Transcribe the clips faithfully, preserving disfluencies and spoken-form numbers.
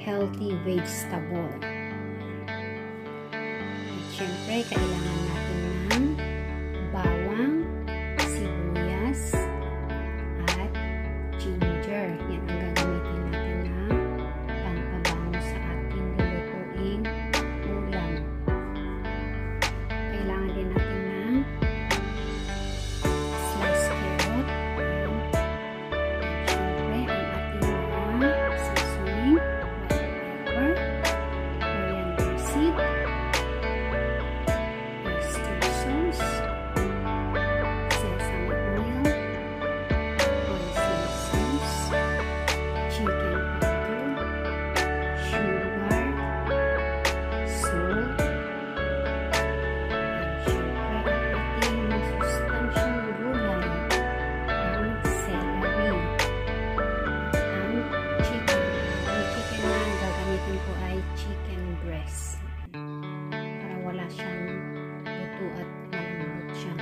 healthy vegetable. At syempre, kailangan natin ng bawang, sibuyas, at ginger. Yan ang gagamitin natin na pampabango sa ating lulutuing ulam. Kailangan din natin ng sliced carrot. At syempre, ang ating mga seasoning, white pepper, coriander seed, oyster sauce, sesame oil, hoisin sauce, chicken powder, sugar, salt, at syempre ang ating masustansyang gulay, ang celery, ang chicken. Ang chicken na gagamitin ko ay chicken breast para wala siyang buto at malambot siya.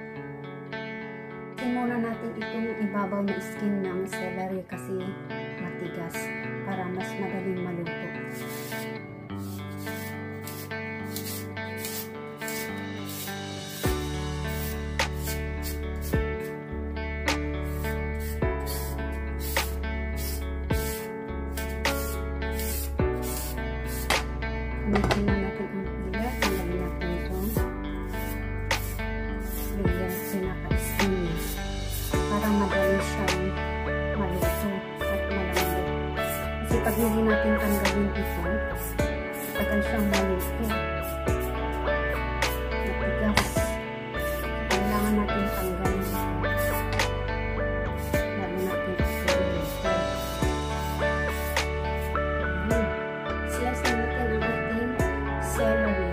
Muna natin itong ibabaw na skin ng celery kasi matigas para mas madaling maluto. Gamitin na natin ang pila. Tanggalin natin itong layer pinaka-skin niya para madali siyang maluto at malambot. Kasi pag hindi natin tanggalin ito, tagal siyang maluto. Matigas. Kailangan natin tanggalin ito. Lalo natin ito iluto. Ayan. Slice na natin ang ating celery.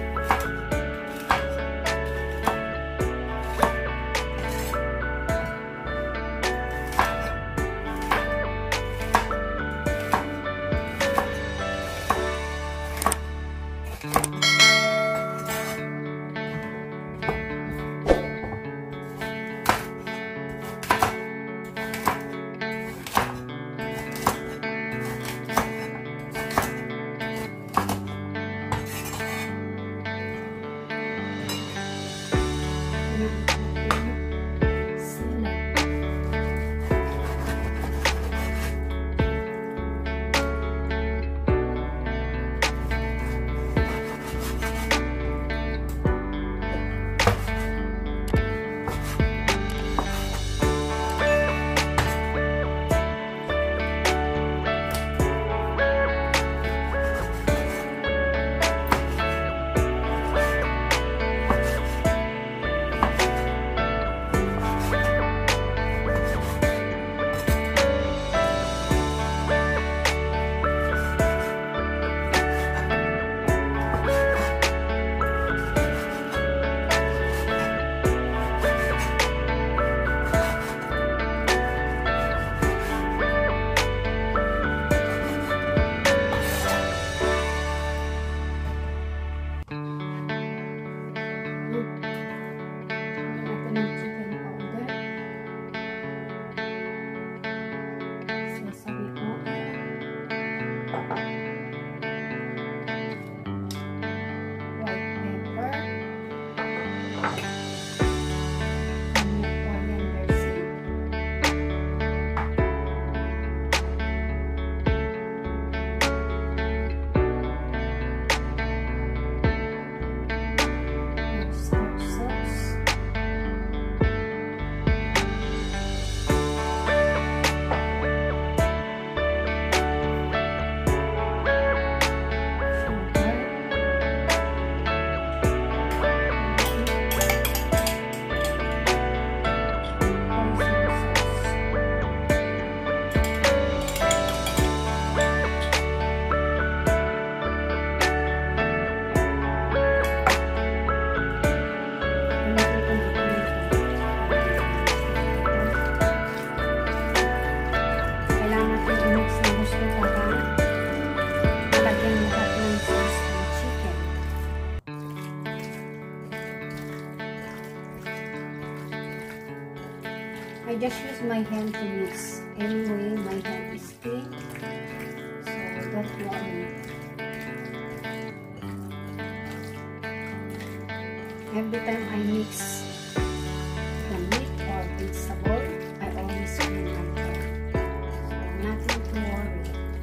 I just use my hand to mix. Anyway, my hand is clean. So, don't worry. Every time I mix the meat or vegetable, I always clean my hair. So nothing to worry.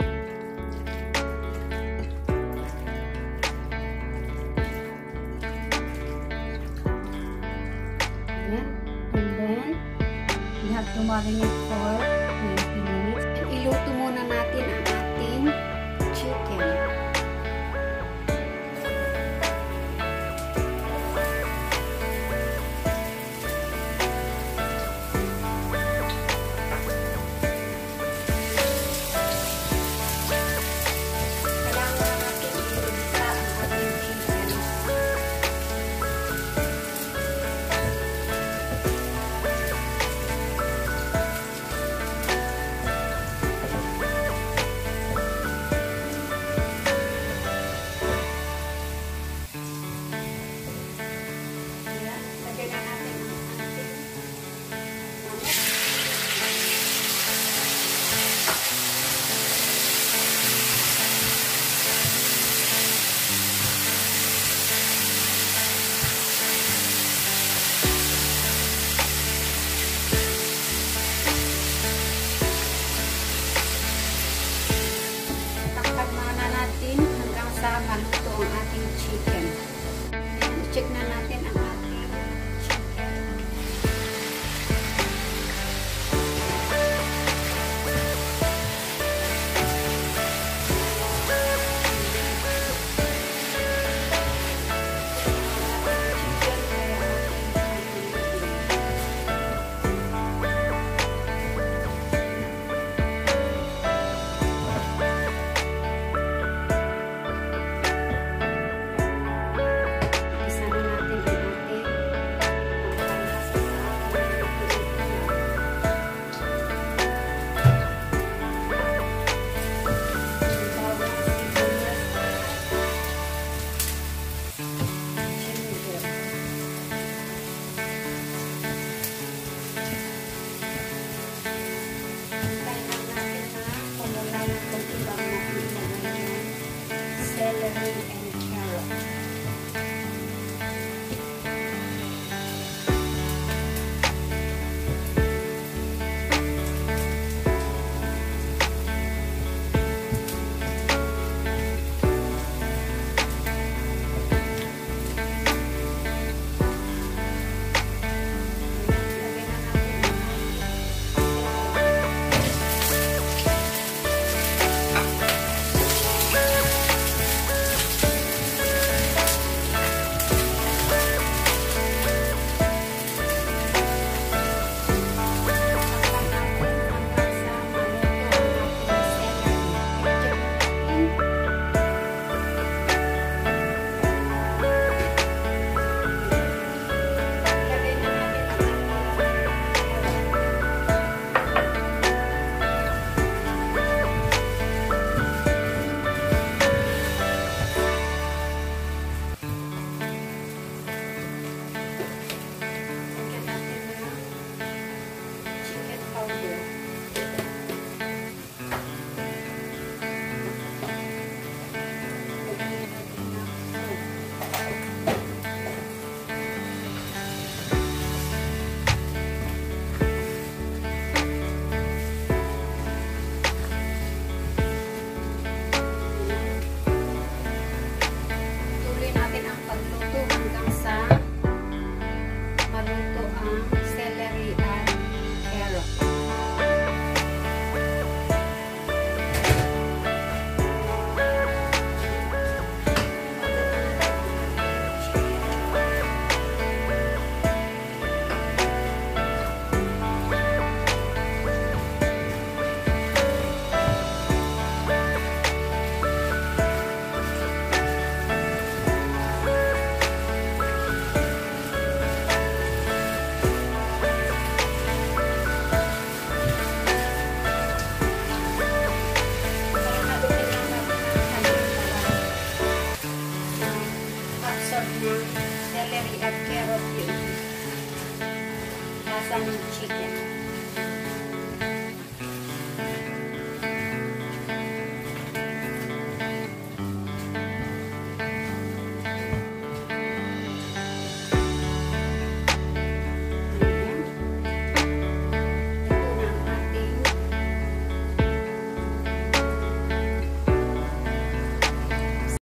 Ayan. And then, we have to marinate for twenty minutes. And iluto muna natin ang ating chicken. Maluto ang ating chicken. I-check na natin ang ating chicken. celery at carrot yung lasa ng chicken.